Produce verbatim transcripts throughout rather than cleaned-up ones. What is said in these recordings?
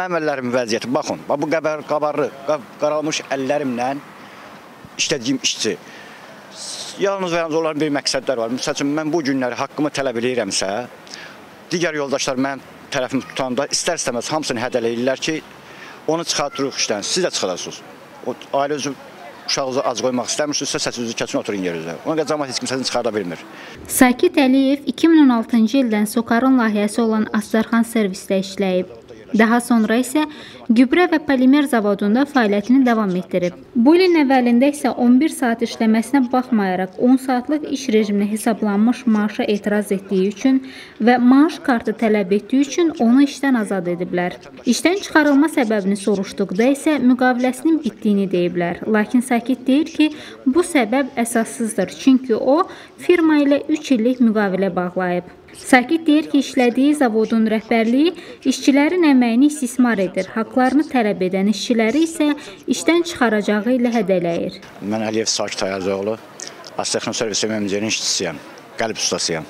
Mənim əllərimin vəziyyəti, baxın, bu qəbər, qabarlı, qaralmış əllərimlə işlədiyim işçi. Yalnız və yalnız onların bir məqsədlər var. Məsəl üçün, mən bu günləri haqqımı tələb edirəmsə, digər yoldaşlar mənim tərəfimi tutanda istər-istəməz hamısını hədələyirlər ki, onu çıxartırıq işdən, siz də çıxarasınız. O ailə özü uşağınızı ac qoymaq istəmirsinizsə, səsinizi kəsin, oturun yerinizə. Ona qədər cəmaət heç kim səsini çıxarda bilmir. Sakit Əliyev iki min on altıncı ildən SOCAR-ın layihəsi olan Astərxan servisdə işləyib. Daha sonra isə gübrə və polimer zavodunda fəaliyyətini davam etdirib. Bu ilin əvvəlində isə on bir saat işləməsinə baxmayaraq on saatlıq iş rejiminə hesablanmış maaşa etiraz etdiyi üçün və maaş kartı tələb etdiyi üçün onu işdən azad ediblər. İşdən çıxarılma səbəbini soruşduqda isə müqaviləsinin bitdiyini deyiblər. Lakin Sakit deyir ki, bu səbəb əsassızdır, çünki o firma ilə üç illik müqavilə bağlayıb. Sakit deyir ki, işlədiyi zavodun rəhbərliyi işçilərin əməyini istismar edir, haqlarını tələb edən işçiləri isə işdən çıxaracağı ilə hədələyir. Mən Əliyev Sakit Ayazıoğlu, Astərxan servisi müəmmincinin işçisiyəm, qəlb ustasıyam.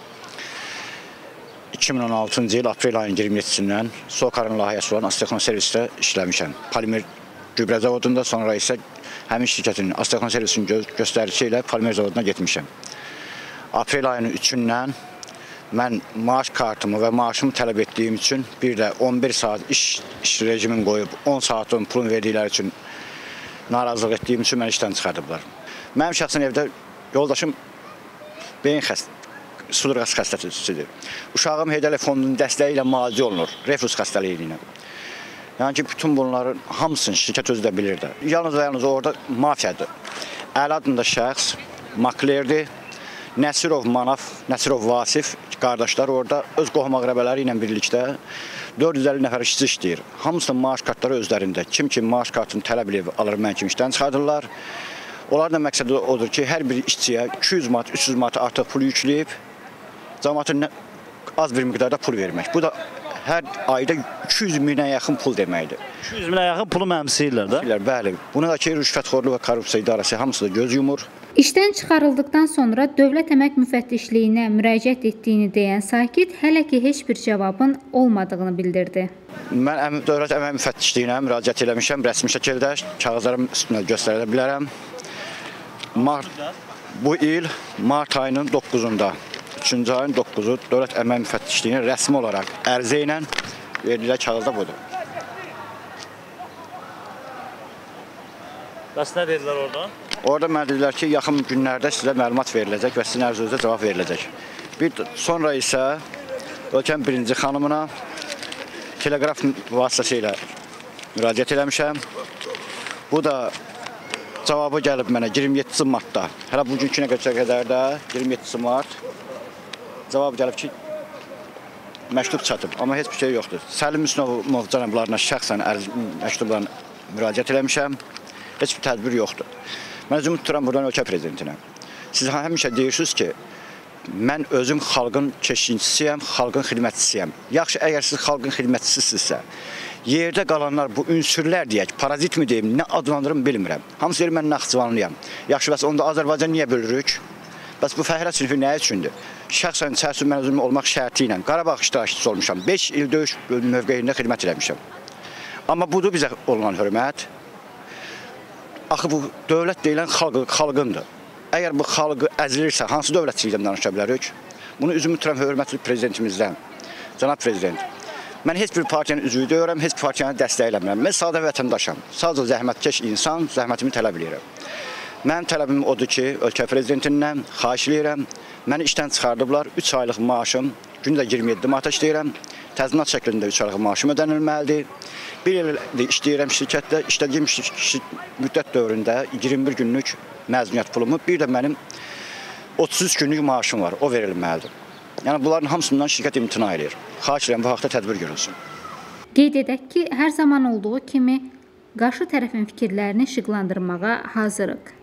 iki min on altıncı il aprel ayının iyirmi yeddisindən SOCAR-ın layihəsi olan Astərxan servisdə işləmişəm. Polimer gübrə zavodunda, sonra isə həmin şirkətin Astərxan servisinin gö göstəricisi ilə polimer zavoduna getmişəm. Aprel ayının üçündən mən maaş kartımı və maaşımı tələb etdiyim üçün bir də on bir saat iş, iş rejimin qoyub on saatin pulunu verdikləri üçün narazılıq etdiyim üçün məni işdən çıxardıblar. Mənim şəxsən evdə yoldaşım beyin xəst, sudurqası xəstəsidir. Uşağım Heydəli Fondunun dəstəyi ilə müalicə olunur, reflux xəstəliyi ilə. Yəni ki, bütün bunların hamısını şirkət özü də bilir də. Yalnız və yalnız orada mafiyadır. Əli adında şəxs, maklerdir. Nəsirov Manaf, Nəsirov Vasif qardaşlar orada öz qohum əqrəbələri ilə birlikdə dörd yüz əlli nəfər işçi işləyir. Hamısının maaş kartları özlərində. Kim ki maaş kartını tələb edib alır, mən kimi işdən çıxardırlar. Onların da məqsədi odur ki, hər bir işçiyə iki yüz manat, üç yüz manat artıq pul yükləyib, cəmaatın az bir miqdarda pul vermək. Bu da hər ayda iki yüz minə yaxın pul deməkdir. iki yüz minə yaxın pulu mənimsəyirlər də? Bəli. Buna da ki, rüşvətxorluq və korrupsiya idarəsi hamısı da göz yumur. İşdən çıxarıldıqdan sonra Dövlət Əmək Müfəttişliyinə müraciət etdiyini deyən Sakit hələ ki heç bir cavabın olmadığını bildirdi. Mən Dövlət Əmək Müfəttişliyinə müraciət eləmişəm, rəsmi şəkildə kağızlarım üstünə göstərə bilərəm. Mart, bu il mart ayının doqquzunda, üçüncü ayın doqquzu Dövlət Əmək Müfəttişliyinə rəsmi olaraq ərizə ilə verilən kağızda budur. Bəs nə dedilər orada? Orada mənə dedilər ki, yaxın günlərdə sizə məlumat veriləcək və sizin ərzunuzda cavab veriləcək. Bir sonra isə ölkənin birinci xanımına teleqraf vasitəsilə müraciət eləmişəm. Bu da cavabı gəlib mənə iyirmi yeddisi martda. Hələ bugünkünə qədər də iyirmi yeddisi mart cavab gəlib ki, məktub çatıb, amma heç bir şey yoxdur. Səlim Müslümov cənablarına şəxsən məktublarına müraciət eləmişəm. Heç bir tədbir yoxdur. Mən özümü tuturam buradan ölkə prezidentinə. Siz həmişə deyirsiniz ki, mən özüm xalqın keşiyinçisiyəm, xalqın xidmətçisiyəm. Yaxşı, əgər siz xalqın xidmətçisizsə, yerdə qalanlar bu ünsürlər deyək, parazit mi deyim, nə adlandırım bilmirəm. Hamısı deyir, mən Naxçıvanlıyam. Yaxşı, bəs onda Azərbaycan niyə bölürük? Bəs bu fəhlə sinifi nə üçündür? Şəxsən içərisində mən özüm olmaq şərti ilə Qarabağ iştirakçısı olmuşam. beş il döyüş mövqeyində xidmət eləmişəm. Amma budur bizə olunan hörmət. Axı bu dövlət deyilən xalq, xalqındır. Əgər bu xalqı əzilirsə, hansı dövlətçilikdən danışa bilərik? Bunu üzümü tuturam hörmətli prezidentimizdən, cənab prezident. Mən heç bir partiyanın üzvü deyirəm, heç bir partiyanı dəstəkləmirəm. Mən sadə vətəndaşam, sadəcə zəhmətkeş insan, zəhmətimi tələb edirəm. Mənim tələbim odur ki, ölkə prezidentindən xahiş edirəm, məni işdən çıxardıblar, üç aylıq maaşım, gündə iyirmi yeddi manat işləyirəm, təzminat şəklində üç aylıq maaşım ödənilməlidir. Bir il işləyirəm şirkətdə, işlədiyim müddət dövründə iyirmi bir günlük məzuniyyət pulumu, bir də mənim otuz üç günlük maaşım var, o verilməlidir. Yəni bunların hamısından şirkət imtina edir. Xahiş edirəm, bu haqda tədbir görülsün. Qeyd edək ki, hər zaman olduğu kimi qarşı tərəfin fikirlərini işıqlandırmağa hazırıq.